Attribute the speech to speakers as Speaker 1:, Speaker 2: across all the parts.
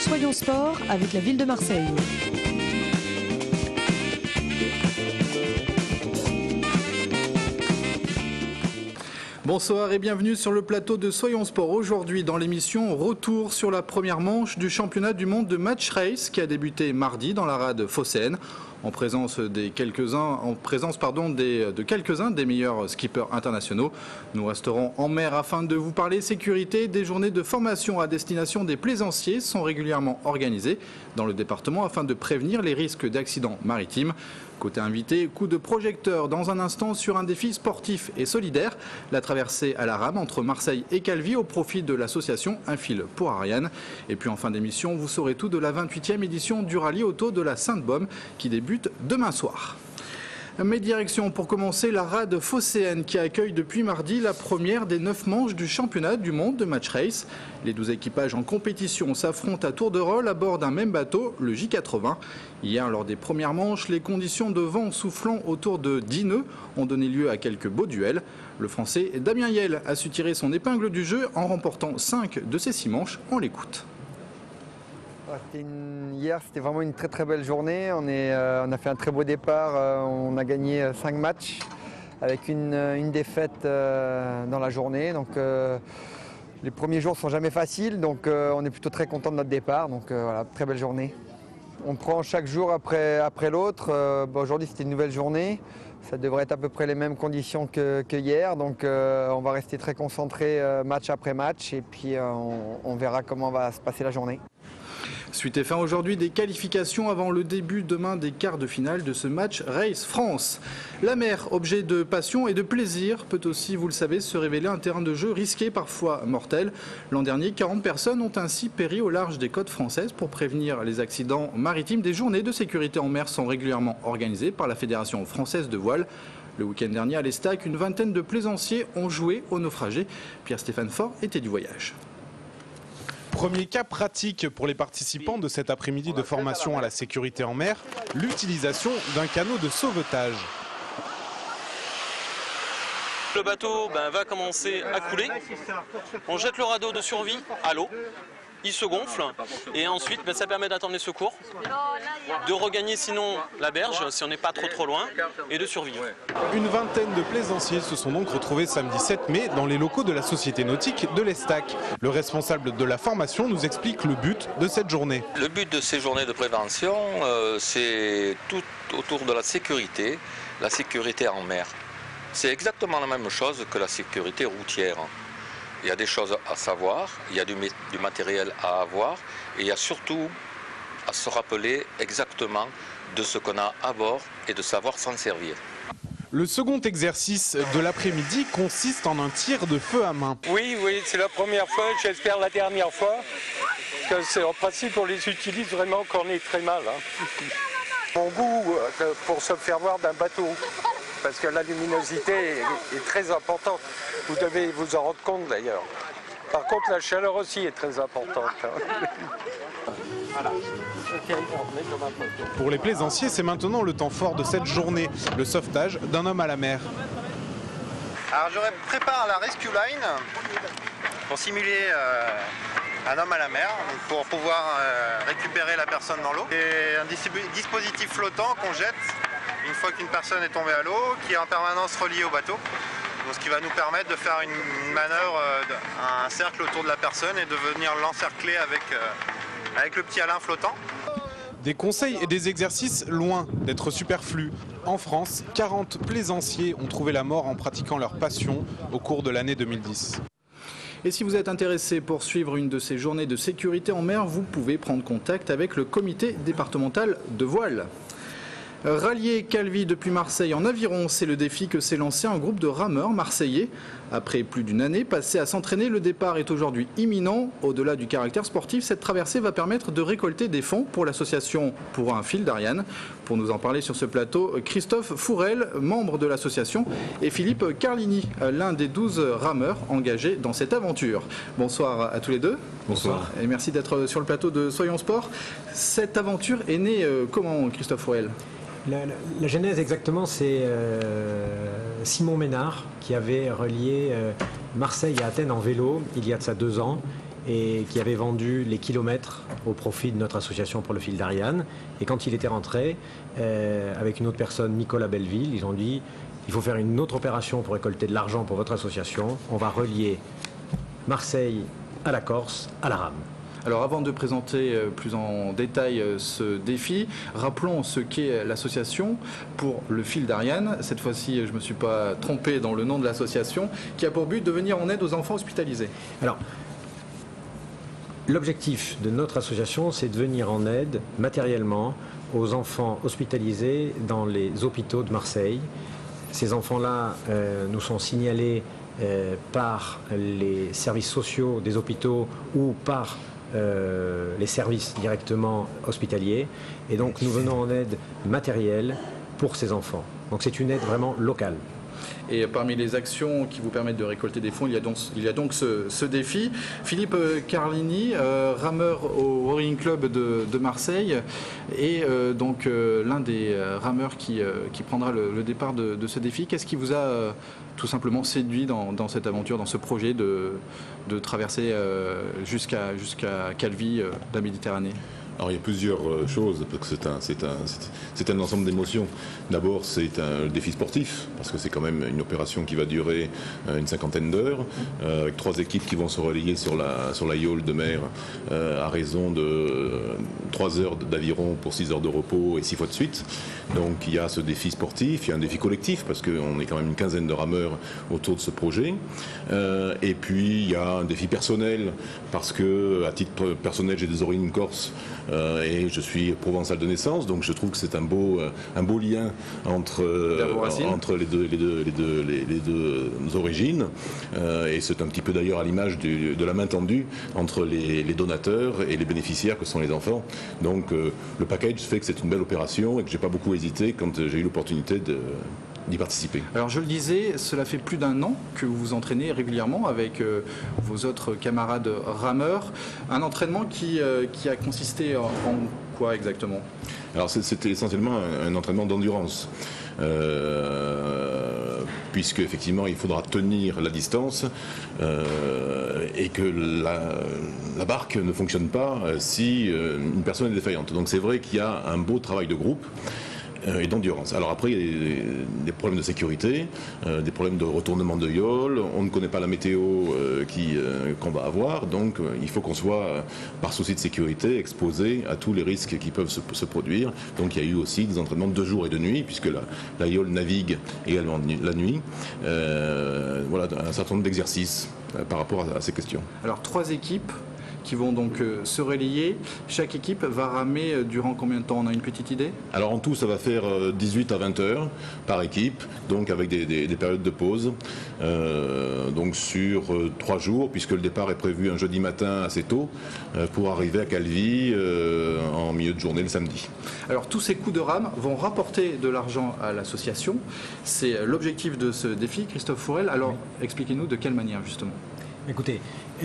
Speaker 1: Soyons Sport avec la ville de Marseille.
Speaker 2: Bonsoir et bienvenue sur le plateau de Soyons Sport. Aujourd'hui dans l'émission, retour sur la première manche du championnat du monde de match race qui a débuté mardi dans la rade phocéenne. En présence de quelques-uns des meilleurs skippers internationaux. Nous resterons en mer afin de vous parler sécurité. Des journées de formation à destination des plaisanciers sont régulièrement organisées dans le département afin de prévenir les risques d'accidents maritimes. Côté invité, coup de projecteur dans un instant sur un défi sportif et solidaire, la traversée à la rame entre Marseille et Calvi au profit de l'association Un fil pour Ariane. Et puis en fin d'émission, vous saurez tout de la 28e édition du rallye auto de la Sainte-Baume qui débute demain soir. Mais direction pour commencer la rade phocéenne qui accueille depuis mardi la première des 9 manches du championnat du monde de match race. Les 12 équipages en compétition s'affrontent à tour de rôle à bord d'un même bateau, le J80. Hier, lors des premières manches, les conditions de vent soufflant autour de 10 nœuds ont donné lieu à quelques beaux duels. Le Français Damien Yel a su tirer son épingle du jeu en remportant 5 de ses 6 manches. On l'écoute.
Speaker 3: Hier, c'était vraiment une très belle journée. On a fait un très beau départ. On a gagné 5 matchs avec une défaite dans la journée. Donc, les premiers jours ne sont jamais faciles. Donc, on est plutôt très content de notre départ. Donc, voilà, très belle journée. On prend chaque jour après l'autre. Aujourd'hui, c'était une nouvelle journée. Ça devrait être à peu près les mêmes conditions que hier. Donc, on va rester très concentré match après match. Et puis, on verra comment va se passer la journée.
Speaker 2: Suite et fin aujourd'hui des qualifications avant le début demain des quarts de finale de ce match Race France. La mer, objet de passion et de plaisir, peut aussi, vous le savez, se révéler un terrain de jeu risqué, parfois mortel. L'an dernier, 40 personnes ont ainsi péri au large des côtes françaises. Pour prévenir les accidents maritimes, des journées de sécurité en mer sont régulièrement organisées par la Fédération française de voile. Le week-end dernier à l'Estac, une vingtaine de plaisanciers ont joué aux naufragés. Pierre-Stéphane Faure était du voyage.
Speaker 4: Premier cas pratique pour les participants de cet après-midi de formation à la sécurité en mer, l'utilisation d'un canot de sauvetage.
Speaker 5: Le bateau va commencer à couler, on jette le radeau de survie à l'eau, il se gonfle et ensuite ça permet d'attendre les secours, de regagner sinon la berge si on n'est pas trop loin et de survivre.
Speaker 4: Une vingtaine de plaisanciers se sont donc retrouvés samedi 7 mai dans les locaux de la Société nautique de l'Estac. Le responsable de la formation nous explique le but de cette journée.
Speaker 6: Le but de ces journées de prévention, c'est tout autour de la sécurité en mer. C'est exactement la même chose que la sécurité routière. Il y a des choses à savoir, il y a du matériel à avoir et il y a surtout à se rappeler exactement de ce qu'on a à bord et de savoir s'en servir.
Speaker 4: Le second exercice de l'après-midi consiste en un tir de feu à main.
Speaker 7: Oui, c'est la première fois, j'espère la dernière fois. Parce que en principe, on les utilise vraiment quand on est très mal. Mon goût pour se faire voir d'un bateau. Parce que la luminosité est très importante. Vous devez vous en rendre compte d'ailleurs. Par contre, la chaleur aussi est très importante.
Speaker 4: Pour les plaisanciers, c'est maintenant le temps fort de cette journée, le sauvetage d'un homme à la mer.
Speaker 8: Alors je prépare la rescue line pour simuler un homme à la mer, pour pouvoir récupérer la personne dans l'eau. C'est un dispositif flottant qu'on jette une fois qu'une personne est tombée à l'eau, qui est en permanence relié au bateau. Donc, ce qui va nous permettre de faire une manœuvre, un cercle autour de la personne et de venir l'encercler avec le petit Alain flottant.
Speaker 4: Des conseils et des exercices loin d'être superflus. En France, 40 plaisanciers ont trouvé la mort en pratiquant leur passion au cours de l'année 2010.
Speaker 2: Et si vous êtes intéressé pour suivre une de ces journées de sécurité en mer, vous pouvez prendre contact avec le comité départemental de voile. Rallier Calvi depuis Marseille en aviron, c'est le défi que s'est lancé un groupe de rameurs marseillais. Après plus d'une année passée à s'entraîner, le départ est aujourd'hui imminent. Au-delà du caractère sportif, cette traversée va permettre de récolter des fonds pour l'association Pour un fil d'Ariane. Pour nous en parler sur ce plateau, Christophe Fourel, membre de l'association, et Philippe Carlini, l'un des 12 rameurs engagés dans cette aventure. Bonsoir à tous les deux.
Speaker 9: Bonsoir.
Speaker 2: Et merci d'être sur le plateau de Soyons Sport. Cette aventure est née comment, Christophe Fourel ?
Speaker 9: La genèse exactement, c'est Simon Ménard qui avait relié Marseille à Athènes en vélo il y a de ça 2 ans. et qui avait vendu les kilomètres au profit de notre association pour le fil d'Ariane. Et quand il était rentré, avec une autre personne, Nicolas Belleville, ils ont dit il faut faire une autre opération pour récolter de l'argent pour votre association. On va relier Marseille à la Corse, à la rame.
Speaker 2: Alors avant de présenter plus en détail ce défi, rappelons ce qu'est l'association pour le fil d'Ariane. Cette fois-ci, je ne me suis pas trompé dans le nom de l'association, qui a pour but de venir en aide aux enfants hospitalisés.
Speaker 9: Alors, l'objectif de notre association, c'est de venir en aide matériellement aux enfants hospitalisés dans les hôpitaux de Marseille. Ces enfants-là nous sont signalés par les services sociaux des hôpitaux ou par les services directement hospitaliers. Et donc nous venons en aide matérielle pour ces enfants. Donc c'est une aide vraiment locale.
Speaker 2: Et parmi les actions qui vous permettent de récolter des fonds, il y a donc ce défi. Philippe Carlini, rameur au Rowing Club de Marseille, et donc l'un des rameurs qui prendra le départ de ce défi. Qu'est-ce qui vous a tout simplement séduit dans cette aventure, dans ce projet de traverser jusqu'à Calvi, la Méditerranée ?
Speaker 10: Alors il y a plusieurs choses, parce que c'est un ensemble d'émotions. D'abord c'est un défi sportif, parce que c'est quand même une opération qui va durer une 50aine d'heures, avec 3 équipes qui vont se relayer sur la yole de mer à raison de 3 heures d'aviron pour 6 heures de repos et 6 fois de suite. Donc il y a ce défi sportif, il y a un défi collectif, parce qu'on est quand même une quinzaine de rameurs autour de ce projet. Et puis il y a un défi personnel, parce que à titre personnel j'ai des origines corses, et je suis provençal de naissance, donc je trouve que c'est un beau lien entre les deux origines, et c'est un petit peu d'ailleurs à l'image de la main tendue entre les donateurs et les bénéficiaires que sont les enfants. Donc le package fait que c'est une belle opération et que j'ai pas beaucoup hésité quand j'ai eu l'opportunité d'y participer.
Speaker 2: Alors je le disais, cela fait plus d'1 an que vous vous entraînez régulièrement avec vos autres camarades rameurs. Un entraînement qui a consisté en quoi exactement ?
Speaker 10: Alors c'était essentiellement un entraînement d'endurance. Puisque effectivement il faudra tenir la distance et que la barque ne fonctionne pas si une personne est défaillante. Donc c'est vrai qu'il y a un beau travail de groupe et d'endurance. Alors après, il y a des problèmes de sécurité, des problèmes de retournement de yole, on ne connaît pas la météo qu'on va avoir, donc il faut qu'on soit, par souci de sécurité, exposé à tous les risques qui peuvent se produire. Donc il y a eu aussi des entraînements de jour et de nuit, puisque la yole navigue également la nuit. Voilà, un certain nombre d'exercices par rapport à ces questions.
Speaker 2: Alors 3 équipes qui vont donc se relayer. Chaque équipe va ramer durant combien de temps? On a une petite idée?
Speaker 10: Alors en tout, ça va faire 18 à 20 heures par équipe, donc avec des périodes de pause, donc sur 3 jours, puisque le départ est prévu un jeudi matin assez tôt, pour arriver à Calvi en milieu de journée le samedi.
Speaker 2: Alors tous ces coups de rame vont rapporter de l'argent à l'association. C'est l'objectif de ce défi, Christophe Fourel. Alors expliquez-nous de quelle manière justement.
Speaker 9: Écoutez,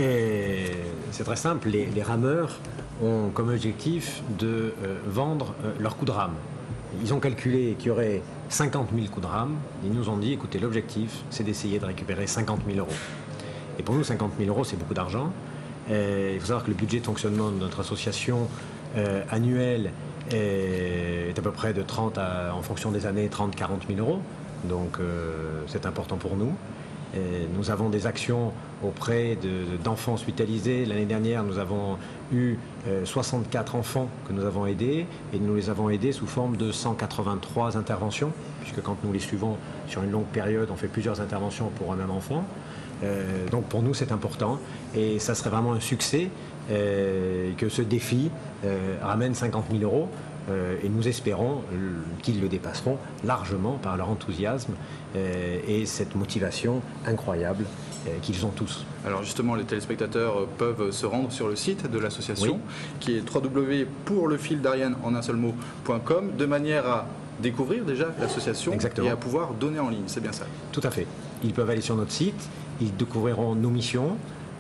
Speaker 9: c'est très simple, les rameurs ont comme objectif de vendre leurs coups de rame. Ils ont calculé qu'il y aurait 50 000 coups de rame. Ils nous ont dit, écoutez, l'objectif, c'est d'essayer de récupérer 50 000 euros. Et pour nous, 50 000 euros, c'est beaucoup d'argent. Il faut savoir que le budget de fonctionnement de notre association annuelle est à peu près de 30 en fonction des années, 30-40 000 euros. Donc c'est important pour nous. Nous avons des actions auprès d'enfants hospitalisés. L'année dernière, nous avons eu 64 enfants que nous avons aidés, et nous les avons aidés sous forme de 183 interventions, puisque quand nous les suivons sur une longue période, on fait plusieurs interventions pour un même enfant. Donc pour nous, c'est important, et ça serait vraiment un succès que ce défi ramène 50 000 euros. Et nous espérons qu'ils le dépasseront largement par leur enthousiasme et cette motivation incroyable qu'ils ont tous.
Speaker 2: Alors justement, les téléspectateurs peuvent se rendre sur le site de l'association, qui est www.pourlefildariane en un seul mot.com, de manière à découvrir déjà l'association et à pouvoir donner en ligne, c'est bien ça?
Speaker 9: Tout à fait. Ils peuvent aller sur notre site, ils découvriront nos missions,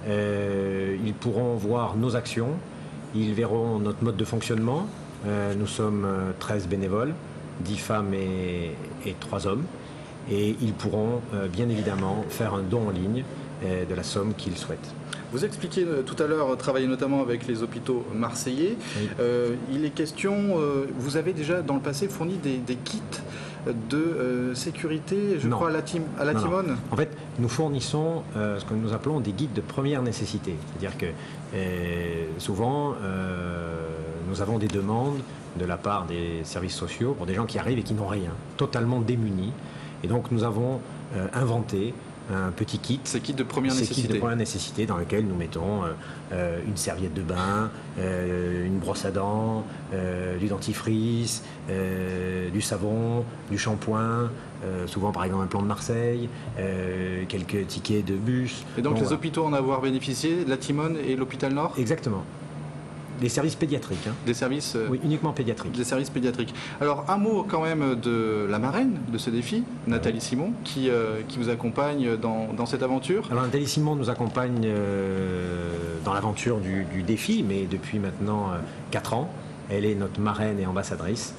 Speaker 9: ils pourront voir nos actions, ils verront notre mode de fonctionnement. Nous sommes 13 bénévoles, 10 femmes et 3 hommes, et ils pourront bien évidemment faire un don en ligne de la somme qu'ils souhaitent.
Speaker 2: Vous expliquiez tout à l'heure travailler notamment avec les hôpitaux marseillais. Oui. Il est question, vous avez déjà dans le passé fourni des kits de sécurité, je crois, à la Timone.
Speaker 9: En fait, nous fournissons ce que nous appelons des guides de première nécessité. C'est-à-dire que souvent, nous avons des demandes de la part des services sociaux pour des gens qui arrivent et qui n'ont rien, totalement démunis. Et donc, nous avons inventé un petit kit.
Speaker 2: Ces kits de première nécessité.
Speaker 9: Ces kits de première nécessité dans lequel nous mettons une serviette de bain, une brosse à dents, du dentifrice, du savon, du shampoing, souvent par exemple un plan de Marseille, quelques tickets de bus.
Speaker 2: Et donc les hôpitaux en avoir bénéficié, la Timone et l'hôpital Nord ?
Speaker 9: Exactement. Des services pédiatriques. Hein.
Speaker 2: Des services
Speaker 9: oui, uniquement pédiatriques.
Speaker 2: Des services pédiatriques. Alors, un mot quand même de la marraine de ce défi, Nathalie Simon, qui vous accompagne dans cette aventure.
Speaker 9: Alors, Nathalie Simon nous accompagne dans l'aventure du défi, mais depuis maintenant 4 ans. Elle est notre marraine et ambassadrice.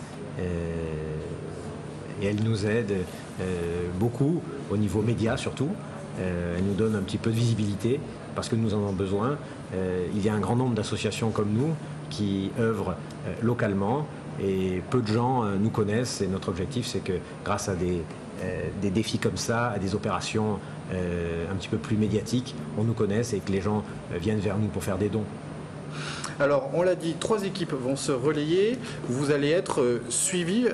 Speaker 9: Et elle nous aide beaucoup, au niveau média surtout. Elle nous donne un petit peu de visibilité, parce que nous en avons besoin. Il y a un grand nombre d'associations comme nous qui œuvrent localement et peu de gens nous connaissent et notre objectif c'est que grâce à des défis comme ça, à des opérations un petit peu plus médiatiques, on nous connaisse et que les gens viennent vers nous pour faire des dons.
Speaker 2: Alors, on l'a dit, 3 équipes vont se relayer. Vous allez être suivis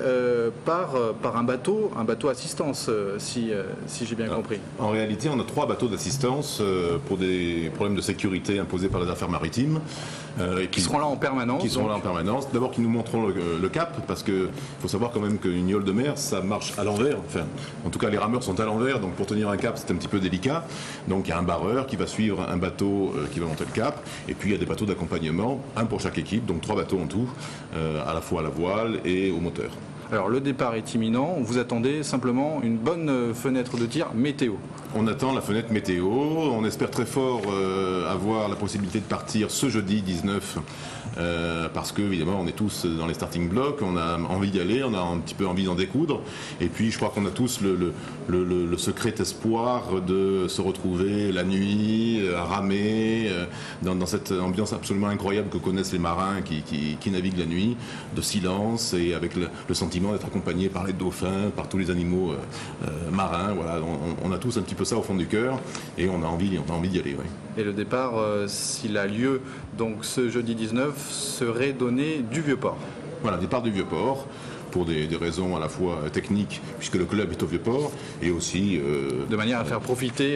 Speaker 2: par un bateau assistance, si j'ai bien compris.
Speaker 10: En réalité, on a 3 bateaux d'assistance pour des problèmes de sécurité imposés par les affaires maritimes.
Speaker 2: Qui seront là en permanence.
Speaker 10: Qui seront là en permanence. D'abord, qui nous montreront le cap, parce qu'il faut savoir quand même qu'une yole de mer, ça marche à l'envers. Enfin, en tout cas, les rameurs sont à l'envers, donc pour tenir un cap, c'est un petit peu délicat. Donc, il y a un barreur qui va suivre un bateau qui va monter le cap. Et puis, il y a des bateaux d'accompagnement, un pour chaque équipe, donc 3 bateaux en tout, à la fois à la voile et au moteur.
Speaker 2: Alors le départ est imminent, vous attendez simplement une bonne fenêtre de tir météo.
Speaker 10: On attend la fenêtre météo, on espère très fort avoir la possibilité de partir ce jeudi 19 parce que évidemment on est tous dans les starting blocks, on a envie d'y aller, on a un petit peu envie d'en découdre et puis je crois qu'on a tous le secret espoir de se retrouver la nuit, à ramer dans cette ambiance absolument incroyable que connaissent les marins qui naviguent la nuit, de silence et avec le sentiment d'être accompagné par les dauphins, par tous les animaux marins. Voilà, on a tous un petit peu ça au fond du cœur et on a envie d'y aller. Oui.
Speaker 2: Et le départ, s'il a lieu donc ce jeudi 19, serait donné du Vieux-Port.
Speaker 10: Voilà, départ du Vieux-Port pour des raisons à la fois techniques puisque le club est au Vieux-Port et aussi
Speaker 2: de manière à faire profiter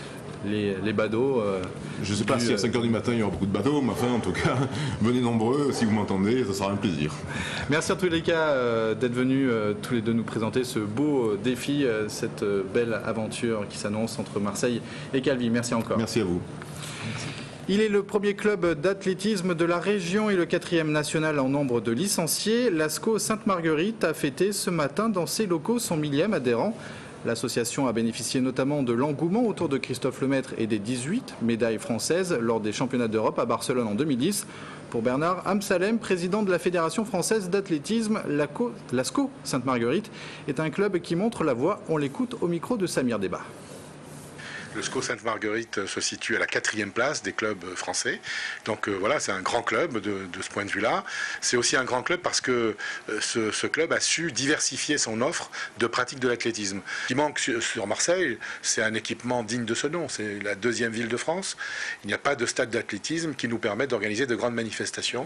Speaker 2: les badauds.
Speaker 10: Je ne sais pas si à 5h du matin il y aura beaucoup de badauds, mais enfin en tout cas, venez nombreux, si vous m'entendez, ça sera un plaisir.
Speaker 2: Merci en tous les cas d'être venus tous les deux nous présenter ce beau défi, cette belle aventure qui s'annonce entre Marseille et Calvi. Merci encore.
Speaker 10: Merci à vous.
Speaker 2: Merci. Il est le premier club d'athlétisme de la région et le 4e national en nombre de licenciés. L'ASCO Sainte-Marguerite a fêté ce matin dans ses locaux son 1000e adhérent. L'association a bénéficié notamment de l'engouement autour de Christophe Lemaître et des 18 médailles françaises lors des championnats d'Europe à Barcelone en 2010. Pour Bernard Amsalem, président de la Fédération française d'athlétisme, l'ASCO Sainte-Marguerite est un club qui montre la voie. On l'écoute au micro de Samir Débat.
Speaker 11: Le SCO Sainte-Marguerite se situe à la 4e place des clubs français. Donc voilà, c'est un grand club de ce point de vue-là. C'est aussi un grand club parce que ce club a su diversifier son offre de pratique de l'athlétisme. Ce qui manque sur Marseille, c'est un équipement digne de ce nom. C'est la 2e ville de France. Il n'y a pas de stade d'athlétisme qui nous permette d'organiser de grandes manifestations.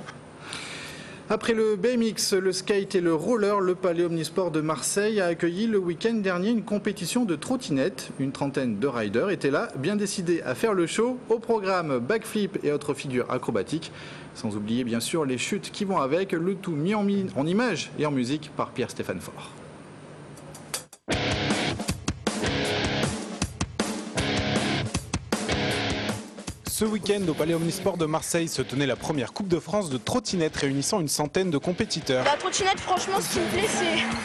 Speaker 2: Après le BMX, le skate et le roller, le Palais Omnisport de Marseille a accueilli le week-end dernier une compétition de trottinettes. Une trentaine de riders étaient là, bien décidés à faire le show. Au programme backflip et autres figures acrobatiques. Sans oublier bien sûr les chutes qui vont avec, le tout mis en images et en musique par Pierre-Stéphane Faure.
Speaker 4: Ce week-end, au Palais Omnisport de Marseille, se tenait la première Coupe de France de trottinettes réunissant une centaine de compétiteurs.
Speaker 12: La trottinette, franchement, ce qui me plaît,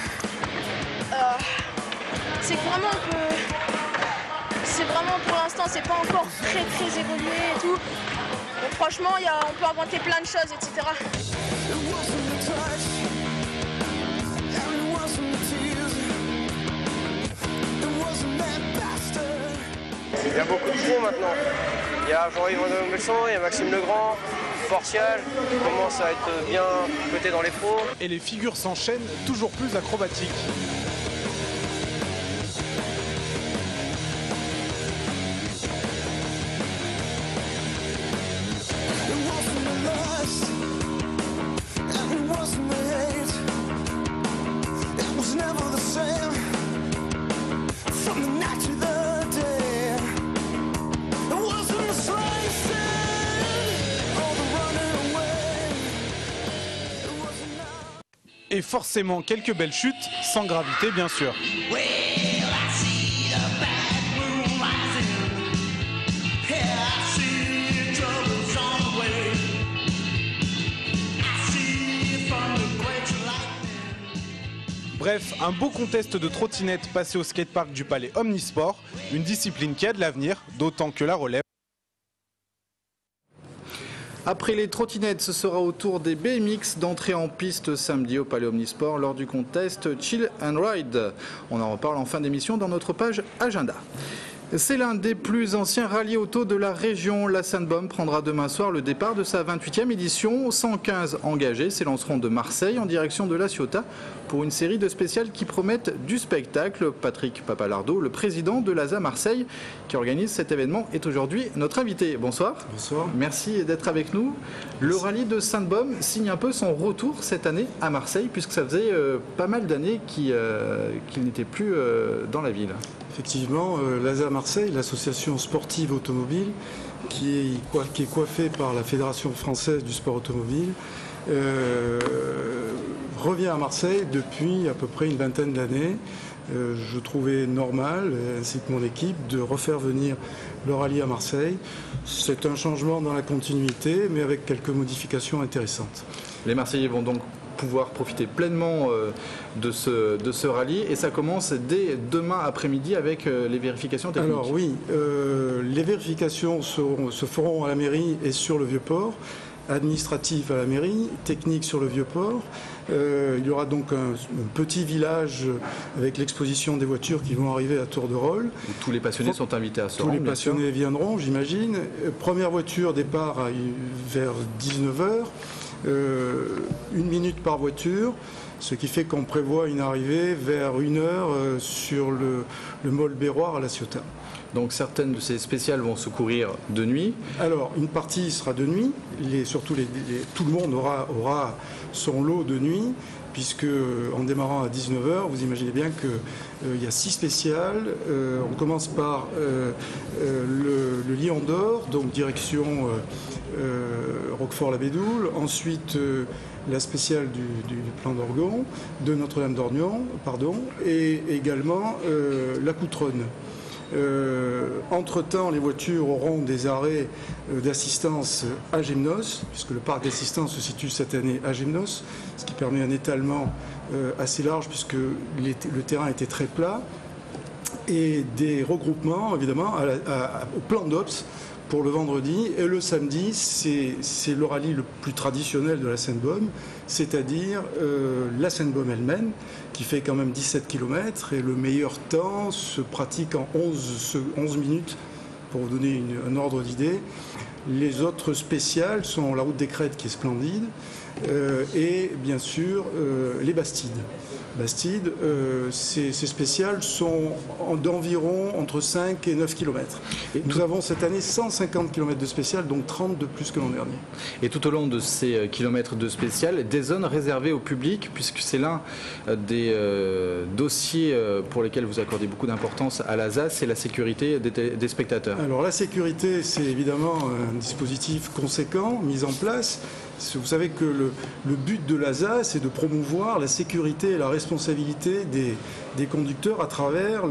Speaker 12: c'est que vraiment c'est vraiment pour l'instant, c'est pas encore très évolué et tout. Donc franchement, on peut inventer plein de choses, etc.
Speaker 13: Il y a beaucoup de fond maintenant. Il y a Jean-Yves Messon, il y a Maxime Legrand, Portial, qui commence à être bien côté dans les pros.
Speaker 4: Et les figures s'enchaînent toujours plus acrobatiques. Et forcément quelques belles chutes, sans gravité bien sûr. Bref, un beau contest de trottinette passé au skatepark du Palais Omnisport, une discipline qui a de l'avenir, d'autant que la relève.
Speaker 2: Après les trottinettes, ce sera au tour des BMX d'entrer en piste samedi au Palais Omnisport lors du contest Chill and Ride. On en reparle en fin d'émission dans notre page agenda. C'est l'un des plus anciens rallyes auto de la région. La Sandbom prendra demain soir le départ de sa 28e édition. 115 engagés s'élanceront de Marseille en direction de La Ciotat pour une série de spéciales qui promettent du spectacle. Patrick Papalardo, le président de l'ASA Marseille qui organise cet événement, est aujourd'hui notre invité. Bonsoir.
Speaker 14: Bonsoir.
Speaker 2: Merci d'être avec nous. Le rallye de Sandbom signe un peu son retour cette année à Marseille puisque ça faisait pas mal d'années qu'il n'était plus dans la ville.
Speaker 14: Effectivement, l'ASA Marseille, l'association sportive automobile, qui est coiffée par la Fédération française du sport automobile, revient à Marseille depuis à peu près une vingtaine d'années. Je trouvais normal, ainsi que mon équipe, de refaire venir le rallye à Marseille. C'est un changement dans la continuité, mais avec quelques modifications intéressantes.
Speaker 2: Les Marseillais vont donc pouvoir profiter pleinement de ce rallye et ça commence dès demain après-midi avec les vérifications techniques.
Speaker 14: Alors oui, les vérifications se feront à la mairie et sur le Vieux-Port, administratif à la mairie, technique sur le Vieux-Port. Il y aura donc un petit village avec l'exposition des voitures qui vont arriver à tour de rôle.
Speaker 2: Où tous les passionnés sont invités à se rendre.
Speaker 14: Tous les passionnés viendront, j'imagine. Première voiture, départ vers 19h. 1 minute par voiture, ce qui fait qu'on prévoit une arrivée vers 1h sur le Mall Béroir à La Ciotat.
Speaker 2: Donc certaines de ces spéciales vont se courir de nuit.
Speaker 14: Alors une partie sera de nuit, tout le monde aura son lot de nuit, puisque en démarrant à 19h, vous imaginez bien qu'il y a 6 spéciales. On commence par le Lion d'Or, donc direction Roquefort-la-Bédoule. Ensuite, la spéciale du plan d'Orgon, de Notre-Dame d'Ornion, et également la Coutronne. Entre-temps, les voitures auront des arrêts d'assistance à Gymnos, puisque le parc d'assistance se situe cette année à Gymnos, ce qui permet un étalement assez large, puisque le terrain était très plat, et des regroupements, évidemment, au plan d'Ops pour le vendredi. Et le samedi, c'est le rallye le plus traditionnel de la Sandbom, c'est-à-dire la Sandbom elle-même, qui fait quand même 17 km, et le meilleur temps se pratique en 11 minutes, pour vous donner un ordre d'idée. Les autres spéciales sont la route des Crêtes, qui est splendide, et bien sûr les Bastides. Ces spéciales sont d'environ entre 5 et 9 km. Et nous avons cette année 150 km de spéciales, donc 30 de plus que l'an dernier.
Speaker 2: Et tout au long de ces kilomètres de spéciales, des zones réservées au public, puisque c'est l'un des dossiers pour lesquels vous accordez beaucoup d'importance à l'ASA, c'est la sécurité des spectateurs.
Speaker 14: Alors la sécurité, c'est évidemment un dispositif conséquent, mis en place. Vous savez que le but de l'ASA, c'est de promouvoir la sécurité et la responsabilité des conducteurs à travers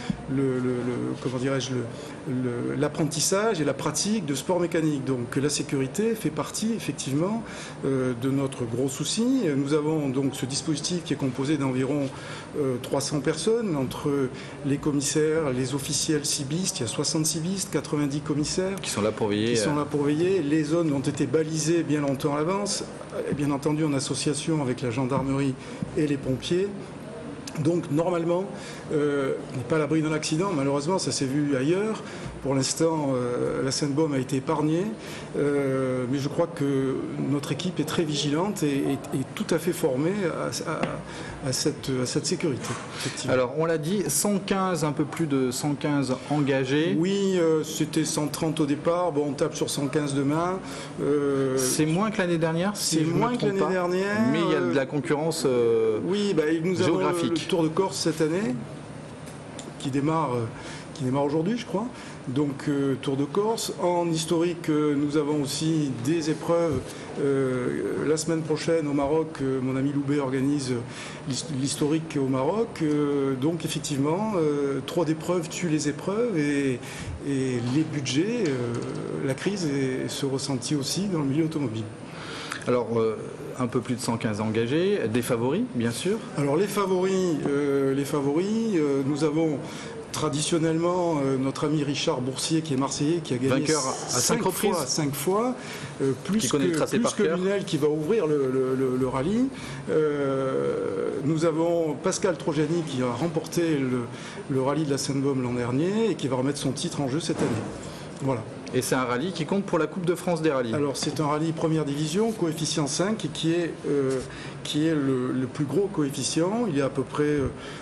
Speaker 14: l'apprentissage et la pratique de sport mécanique. Donc la sécurité fait partie effectivement de notre gros souci. Nous avons donc ce dispositif qui est composé d'environ 300 personnes, entre les commissaires, les officiels cibistes, il y a 60 cibistes, 90 commissaires
Speaker 2: qui sont là pour veiller.
Speaker 14: Les zones ont été balisées bien longtemps à l'avance, bien entendu en association avec la gendarmerie et les pompiers. Donc normalement, on n'est pas à l'abri d'un accident, malheureusement ça s'est vu ailleurs, Pour l'instant, la Sainte-Baume a été épargnée, mais je crois que notre équipe est très vigilante et tout à fait formée à cette sécurité.
Speaker 2: Alors, on l'a dit, 115, un peu plus de 115 engagés.
Speaker 14: Oui, c'était 130 au départ. Bon, on tape sur 115 demain.
Speaker 2: C'est moins que l'année dernière, si
Speaker 14: c'est
Speaker 2: je
Speaker 14: moins
Speaker 2: me
Speaker 14: que
Speaker 2: trompe
Speaker 14: l'année
Speaker 2: pas.
Speaker 14: dernière.
Speaker 2: Mais il y a de la concurrence
Speaker 14: oui, nous
Speaker 2: géographique.
Speaker 14: avons le Tour de Corse cette année, qui démarre aujourd'hui, je crois. Donc, Tour de Corse. En historique, nous avons aussi des épreuves. La semaine prochaine, au Maroc, mon ami Loubet organise l'historique au Maroc. Donc, effectivement, trop d'épreuves tuent les épreuves et les budgets, la crise se ressentit aussi dans le milieu automobile.
Speaker 2: Alors, un peu plus de 115 engagés, des favoris, bien sûr.
Speaker 14: Alors, les favoris, nous avons traditionnellement notre ami Richard Boursier, qui est marseillais, qui a gagné
Speaker 2: vainqueur à 5 reprises,
Speaker 14: 5 fois, plus que Lunel qui va ouvrir le rallye. Nous avons Pascal Trojani qui a remporté le rallye de la Sainte-Baume l'an dernier et qui va remettre son titre en jeu cette année. Voilà.
Speaker 2: Et c'est un rallye qui compte pour la Coupe de France des rallyes.
Speaker 14: Alors c'est un rallye première division, coefficient 5, et qui est le plus gros coefficient. Il y a à peu près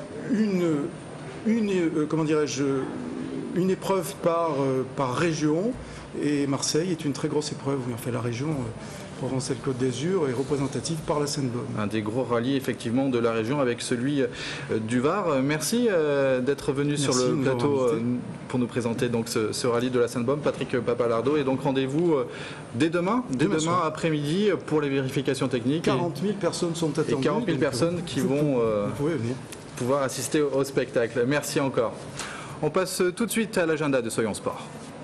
Speaker 14: une épreuve par région, et Marseille est une très grosse épreuve. Enfin, la région Provence-Côte d'Azur est représentative par la Sainte-Baume.
Speaker 2: Un des gros rallyes effectivement de la région avec celui du Var. Merci d'être venu sur le plateau pour nous présenter donc ce rallye de la Sainte-Baume. Patrick Papalardo, et donc rendez-vous dès demain après-midi pour les vérifications techniques.
Speaker 14: 40 000 personnes sont attendues.
Speaker 2: Et 40 000 personnes qui vont pouvoir assister au spectacle. Merci encore. On passe tout de suite à l'agenda de Soyons Sport.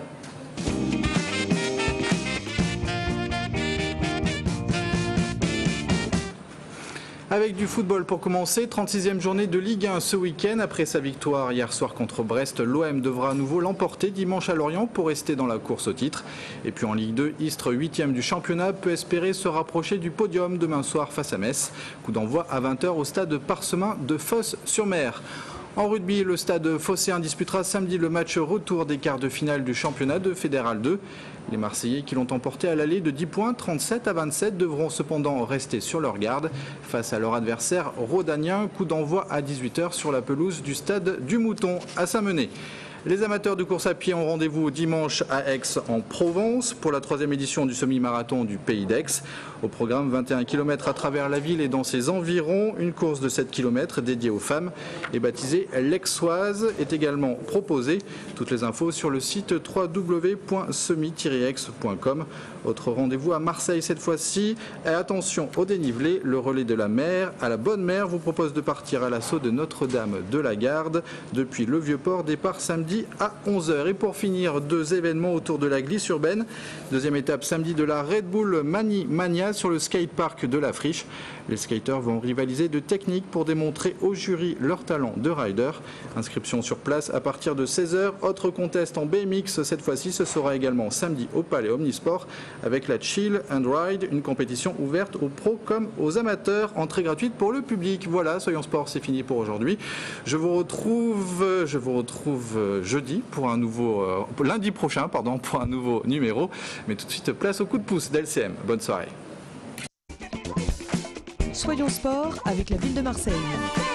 Speaker 2: Avec du football pour commencer, 36e journée de Ligue 1 ce week-end. Après sa victoire hier soir contre Brest, l'OM devra à nouveau l'emporter dimanche à Lorient pour rester dans la course au titre. Et puis en Ligue 2, Istres, 8e du championnat, peut espérer se rapprocher du podium demain soir face à Metz. Coup d'envoi à 20h au stade Parsemin de Fos-sur-Mer. En rugby, le stade phocéen disputera samedi le match retour des quarts de finale du championnat de Fédéral 2. Les Marseillais qui l'ont emporté à l'aller de 10 points, 37-27, devront cependant rester sur leur garde face à leur adversaire rhodanien. Coup d'envoi à 18h sur la pelouse du stade du Mouton à Saint-Menet. Les amateurs de course à pied ont rendez-vous dimanche à Aix en Provence pour la 3e édition du semi-marathon du Pays d'Aix. Au programme, 21 km à travers la ville et dans ses environs. Une course de 7 km dédiée aux femmes et baptisée l'Aixoise est également proposée. Toutes les infos sur le site www.semi-aix.com. Autre rendez-vous à Marseille cette fois-ci. Et attention au dénivelé, le relais de la mer à la Bonne Mer vous propose de partir à l'assaut de Notre-Dame de la Garde depuis le Vieux-Port, départ samedi à 11h. Et pour finir, 2 événements autour de la glisse urbaine. Deuxième étape samedi de la Red Bull Mania sur le skatepark de la Friche. Les skaters vont rivaliser de technique pour démontrer au jury leur talent de rider. Inscription sur place à partir de 16h. Autre contest en BMX, cette fois-ci, ce sera également samedi au Palais Omnisport avec la Chill and Ride, une compétition ouverte aux pros comme aux amateurs, entrée gratuite pour le public. Voilà, Soyons Sport, c'est fini pour aujourd'hui. Je vous retrouve jeudi pour un nouveau lundi prochain, pour un nouveau numéro. Mais tout de suite, place au coup de pouce d'LCM. Bonne soirée.
Speaker 1: Soyons Sport avec la ville de Marseille.